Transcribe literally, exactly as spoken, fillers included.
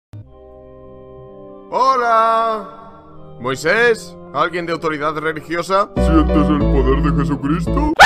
¡Hola! ¿Moisés? ¿Alguien de autoridad religiosa? ¿Sientes el poder de Jesucristo?